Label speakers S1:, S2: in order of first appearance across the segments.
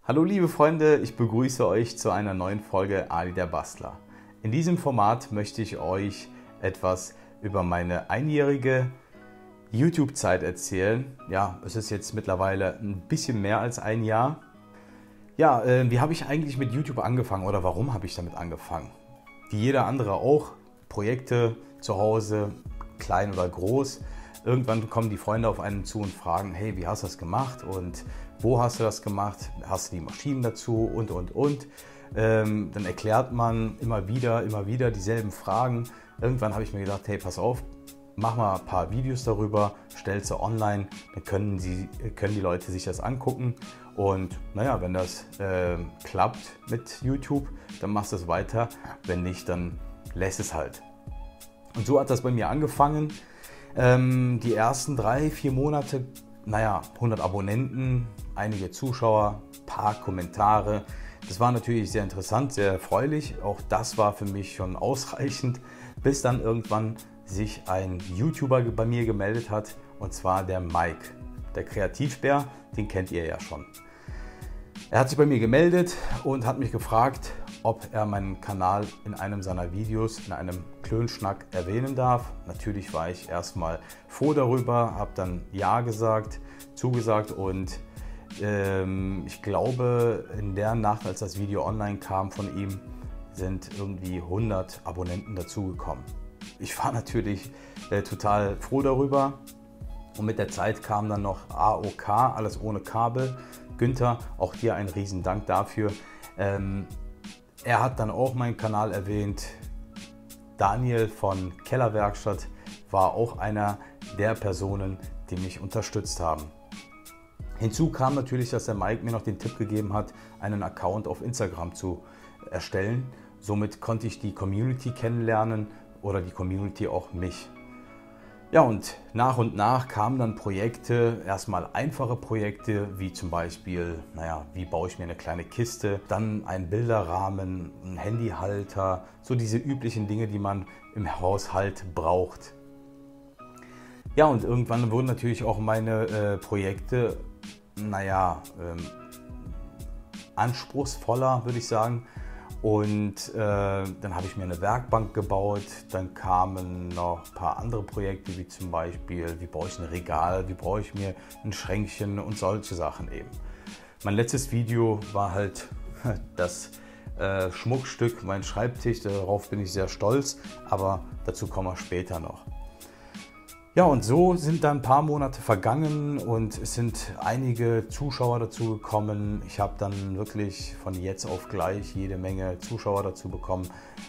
S1: Hallo liebe Freunde, ich begrüße euch zu einer neuen Folge Ali der Bastler. In diesem Format möchte ich euch etwas über meine einjährige YouTube-Zeit erzählen. Ja, es ist jetzt mittlerweile ein bisschen mehr als ein Jahr. Ja, wie habe ich eigentlich mit YouTube angefangen oder warum habe ich damit angefangen? Wie jeder andere auch, Projekte zu Hause, klein oder groß. Irgendwann kommen die Freunde auf einen zu und fragen, hey, wie hast du das gemacht und wo hast du das gemacht? Hast du die Maschinen dazu und. Dann erklärt man immer wieder dieselben Fragen. Irgendwann habe ich mir gedacht, hey, pass auf, mach mal ein paar Videos darüber, stell sie online, dann können die Leute sich das angucken. Und naja, wenn das klappt mit YouTube, dann machst du es weiter. Wenn nicht, dann lässt es halt. Und so hat das bei mir angefangen. Die ersten 3-4 Monate, 100 Abonnenten, einige Zuschauer, paar Kommentare. Das war natürlich sehr interessant, sehr erfreulich. Auch das war für mich schon ausreichend, bis dann irgendwann sich ein YouTuber bei mir gemeldet hat, und zwar der Mike, der Kreativbär, den kennt ihr ja schon. Er hat sich bei mir gemeldet und hat mich gefragt, ob er meinen Kanal in einem seiner Videos, in einem Klönschnack erwähnen darf. Natürlich war ich erstmal froh darüber, habe dann Ja gesagt, zugesagt und ich glaube, in der Nacht, als das Video online kam von ihm, sind irgendwie 100 Abonnenten dazugekommen. Ich war natürlich total froh darüber und mit der Zeit kam dann noch AOK, alles ohne Kabel. Günther, auch dir ein riesen Dank dafür. Er hat dann auch meinen Kanal erwähnt. Daniel von Kellerwerkstatt war auch einer der Personen, die mich unterstützt haben. Hinzu kam natürlich, dass der Mike mir noch den Tipp gegeben hat, einen Account auf Instagram zu erstellen. Somit konnte ich die Community kennenlernen oder die Community auch mich. Ja, und nach kamen dann Projekte, erstmal einfache Projekte, wie zum Beispiel, wie baue ich mir eine kleine Kiste, dann einen Bilderrahmen, einen Handyhalter, so diese üblichen Dinge, die man im Haushalt braucht. Ja, und irgendwann wurden natürlich auch meine Projekte, anspruchsvoller, würde ich sagen. Und dann habe ich mir eine Werkbank gebaut, dann kamen noch ein paar andere Projekte, wie zum Beispiel, wie baue ich ein Regal, wie baue ich mir ein Schränkchen und solche Sachen eben. Mein letztes Video war halt das Schmuckstück, mein Schreibtisch, darauf bin ich sehr stolz, aber dazu kommen wir später noch. Ja, und so sind dann ein paar Monate vergangen und es sind einige Zuschauer dazu gekommen. Ich habe dann wirklich von jetzt auf gleich jede Menge Zuschauer dazu bekommen.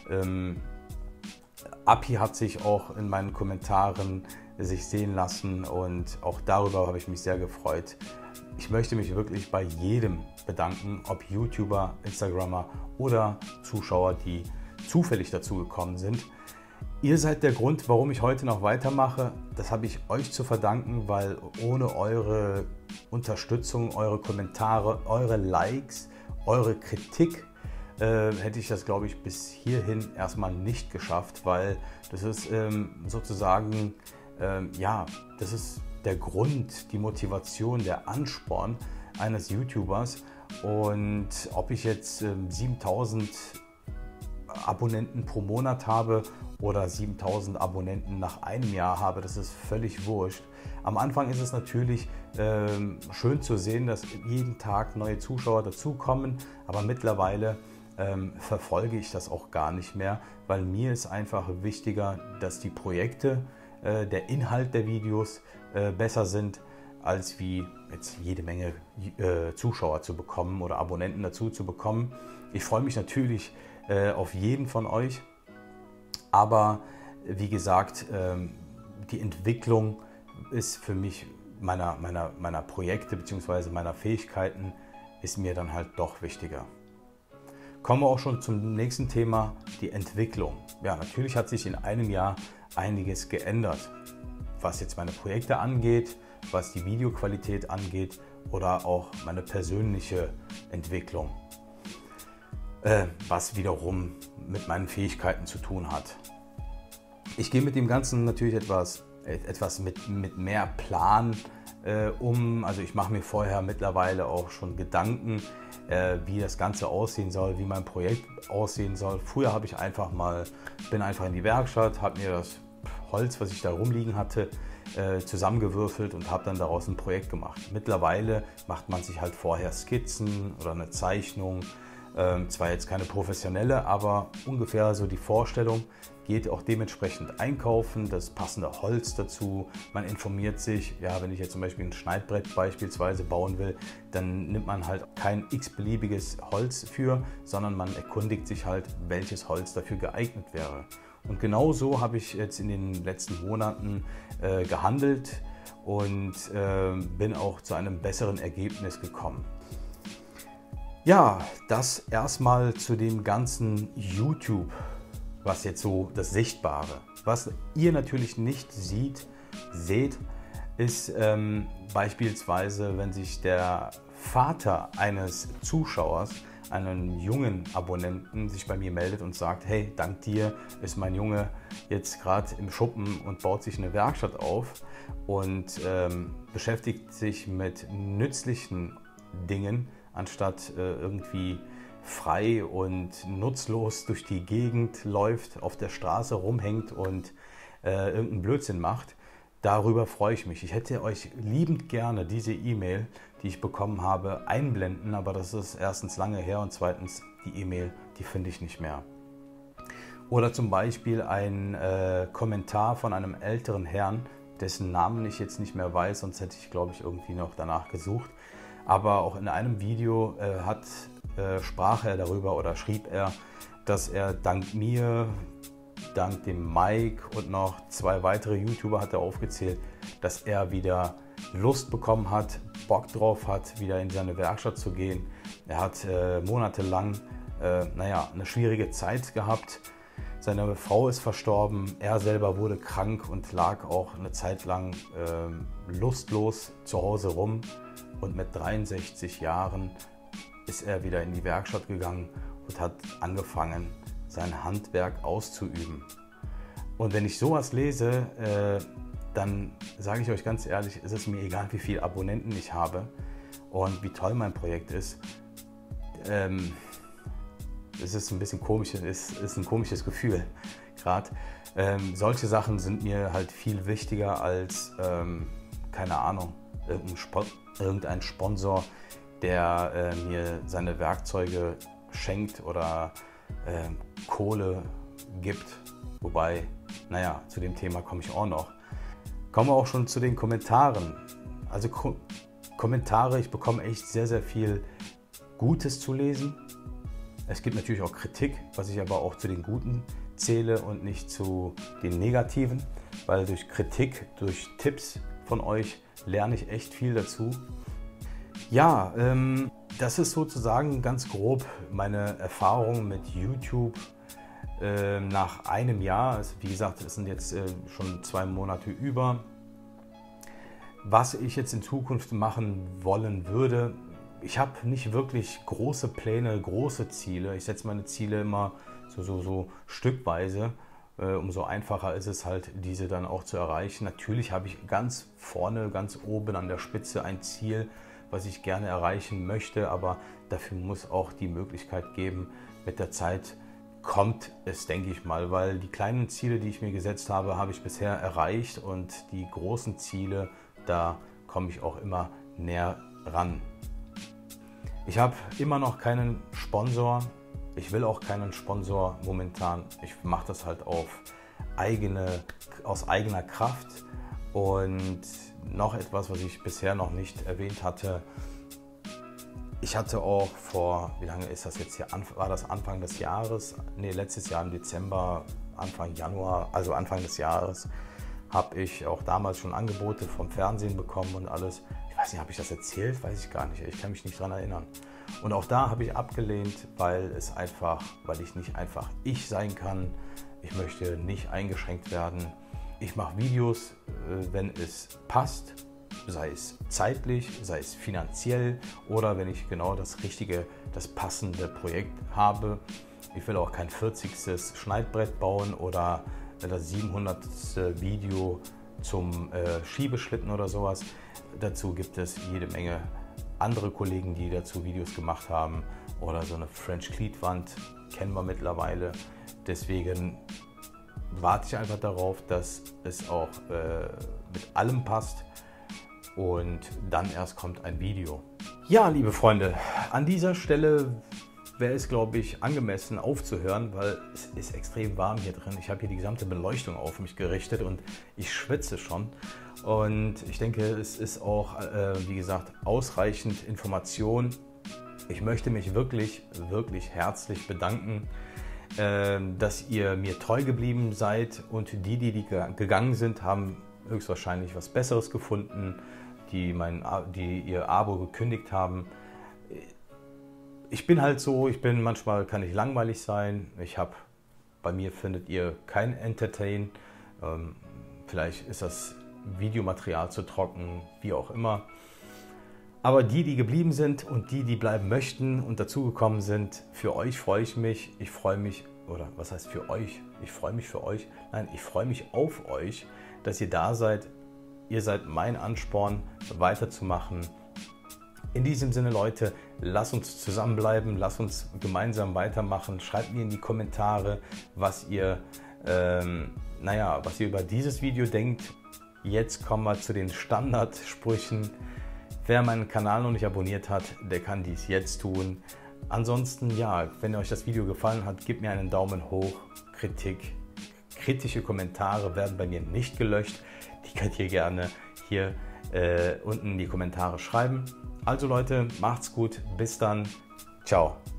S1: Api hat sich auch in meinen Kommentaren sich sehen lassen und auch darüber habe ich mich sehr gefreut. Ich möchte mich wirklich bei jedem bedanken, ob YouTuber, Instagrammer oder Zuschauer, die zufällig dazu gekommen sind. Ihr seid der Grund, warum ich heute noch weitermache. Das habe ich euch zu verdanken, weil ohne eure Unterstützung, eure Kommentare, eure Likes, eure Kritik hätte ich das, glaube ich, bis hierhin erstmal nicht geschafft, weil das ist sozusagen, das ist der Grund, die Motivation, der Ansporn eines YouTubers. Und ob ich jetzt 7000 Abonnenten pro Monat habe oder 7000 Abonnenten nach einem Jahr habe, das ist völlig wurscht. Am Anfang ist es natürlich schön zu sehen, dass jeden Tag neue Zuschauer dazukommen, aber mittlerweile verfolge ich das auch gar nicht mehr, weil mir ist einfach wichtiger, dass die Projekte, der Inhalt der Videos besser sind, als wie jetzt jede Menge Zuschauer zu bekommen oder Abonnenten dazu zu bekommen. Ich freue mich natürlich auf jeden von euch, aber wie gesagt, die Entwicklung ist für mich meiner Projekte bzw. meiner Fähigkeiten ist mir dann halt doch wichtiger. Kommen wir auch schon zum nächsten Thema, die Entwicklung. Ja, natürlich hat sich in einem Jahr einiges geändert, was jetzt meine Projekte angeht, was die Videoqualität angeht oder auch meine persönliche Entwicklung, was wiederum mit meinen Fähigkeiten zu tun hat. Ich gehe mit dem Ganzen natürlich etwas mit mehr Plan also ich mache mir vorher mittlerweile auch schon Gedanken, wie das Ganze aussehen soll, wie mein Projekt aussehen soll. Früher habe ich bin einfach in die Werkstatt, habe mir das Holz, was ich da rumliegen hatte, zusammengewürfelt und habe dann daraus ein Projekt gemacht. Mittlerweile macht man sich halt vorher Skizzen oder eine Zeichnung, zwar jetzt keine professionelle, aber ungefähr so die Vorstellung, geht auch dementsprechend einkaufen, das passende Holz dazu, man informiert sich, ja, wenn ich jetzt zum Beispiel ein Schneidbrett beispielsweise bauen will, dann nimmt man halt kein x-beliebiges Holz für, sondern man erkundigt sich halt, welches Holz dafür geeignet wäre. Und genau so habe ich jetzt in den letzten Monaten gehandelt und bin auch zu einem besseren Ergebnis gekommen. Ja, das erstmal zu dem ganzen YouTube, was jetzt so das Sichtbare. Was ihr natürlich nicht seht, ist beispielsweise, wenn sich der Vater eines Zuschauers, einen jungen Abonnenten, sich bei mir meldet und sagt, hey, dank dir ist mein Junge jetzt gerade im Schuppen und baut sich eine Werkstatt auf und beschäftigt sich mit nützlichen Dingen, anstatt irgendwie frei und nutzlos durch die Gegend läuft, auf der Straße rumhängt und irgendeinen Blödsinn macht. Darüber freue ich mich. Ich hätte euch liebend gerne diese E-Mail, die ich bekommen habe, einblenden, aber das ist erstens lange her und zweitens die E-Mail, die finde ich nicht mehr. Oder zum Beispiel ein Kommentar von einem älteren Herrn, dessen Namen ich jetzt nicht mehr weiß, sonst hätte ich, glaube ich, irgendwie noch danach gesucht. Aber auch in einem Video sprach er darüber oder schrieb er, dass er dank mir, dank dem Mike und noch 2 weitere YouTuber hat er aufgezählt, dass er wieder Lust bekommen hat, Bock drauf hat, wieder in seine Werkstatt zu gehen. Er hat monatelang eine schwierige Zeit gehabt. Seine Frau ist verstorben, er selber wurde krank und lag auch eine Zeit lang lustlos zu Hause rum. Und mit 63 Jahren ist er wieder in die Werkstatt gegangen und hat angefangen, sein Handwerk auszuüben. Und wenn ich sowas lese, dann sage ich euch ganz ehrlich, ist es mir egal, wie viele Abonnenten ich habe und wie toll mein Projekt ist. Es ist ein bisschen komisch, es ist ein komisches Gefühl gerade. Solche Sachen sind mir halt viel wichtiger als, keine Ahnung, irgendein Sponsor, der mir seine Werkzeuge schenkt oder Kohle gibt. Wobei, naja, zu dem Thema komme ich auch noch. Kommen wir auch schon zu den Kommentaren. Also Kommentare, ich bekomme echt sehr, sehr viel Gutes zu lesen. Es gibt natürlich auch Kritik, was ich aber auch zu den Guten zähle und nicht zu den Negativen, weil durch Kritik, durch Tipps von euch lerne ich echt viel dazu. Ja, das ist sozusagen ganz grob meine Erfahrung mit YouTube nach einem Jahr. Also wie gesagt, es sind jetzt schon 2 Monate über. Was ich jetzt in Zukunft machen wollen würde, ich habe nicht wirklich große Pläne, große Ziele. Ich setze meine Ziele immer so stückweise. Umso einfacher ist es halt, diese dann auch zu erreichen. Natürlich habe ich ganz vorne, ganz oben an der Spitze ein Ziel, was ich gerne erreichen möchte, aber dafür muss auch die Möglichkeit geben. Mit der Zeit kommt es, denke ich mal, weil die kleinen Ziele, die ich mir gesetzt habe, habe ich bisher erreicht und die großen Ziele, da komme ich auch immer näher ran. Ich habe immer noch keinen Sponsor. Ich will auch keinen Sponsor momentan. Ich mache das halt aus eigener Kraft. Und noch etwas, was ich bisher noch nicht erwähnt hatte. Ich hatte auch wie lange ist das jetzt hier? War das Anfang des Jahres? Ne, letztes Jahr im Dezember, Anfang Januar, also Anfang des Jahres, habe ich auch damals schon Angebote vom Fernsehen bekommen und alles. Ich weiß nicht, habe ich das erzählt? Weiß ich gar nicht. Ich kann mich nicht daran erinnern. Und auch da habe ich abgelehnt, weil ich nicht einfach ich sein kann. Ich möchte nicht eingeschränkt werden. Ich mache Videos, wenn es passt, sei es zeitlich, sei es finanziell oder wenn ich genau das passende Projekt habe. Ich will auch kein 40. Schneidbrett bauen oder das 700. Video zum Schiebeschlitten oder sowas. Dazu gibt es jede Menge andere Kollegen, die dazu Videos gemacht haben. Oder so eine French Cleat-Wand kennen wir mittlerweile. Deswegen warte ich einfach darauf, dass es auch mit allem passt. Und dann erst kommt ein Video. Ja, liebe Freunde, an dieser Stelle wäre es, glaube ich, angemessen aufzuhören, weil es ist extrem warm hier drin. Ich habe hier die gesamte Beleuchtung auf mich gerichtet und ich schwitze schon. Und ich denke, es ist auch, wie gesagt, ausreichend Information. Ich möchte mich wirklich, wirklich herzlich bedanken, dass ihr mir treu geblieben seid, und die gegangen sind, haben höchstwahrscheinlich was Besseres gefunden, die ihr Abo gekündigt haben. Ich bin halt so, manchmal kann ich langweilig sein. Bei mir findet ihr kein Entertain. Vielleicht ist das Videomaterial zu trocken, wie auch immer. Aber die geblieben sind und die bleiben möchten und dazugekommen sind, für euch freue ich mich. Ich freue mich, oder was heißt für euch? Ich freue mich für euch. Nein, ich freue mich auf euch, dass ihr da seid. Ihr seid mein Ansporn, weiterzumachen. In diesem Sinne, Leute, lasst uns zusammenbleiben, lasst uns gemeinsam weitermachen. Schreibt mir in die Kommentare, was ihr über dieses Video denkt. Jetzt kommen wir zu den Standardsprüchen. Wer meinen Kanal noch nicht abonniert hat, der kann dies jetzt tun. Ansonsten, ja, wenn euch das Video gefallen hat, gebt mir einen Daumen hoch. Kritische Kommentare werden bei mir nicht gelöscht. Die könnt ihr gerne hier unten in die Kommentare schreiben. Also Leute, macht's gut. Bis dann. Ciao.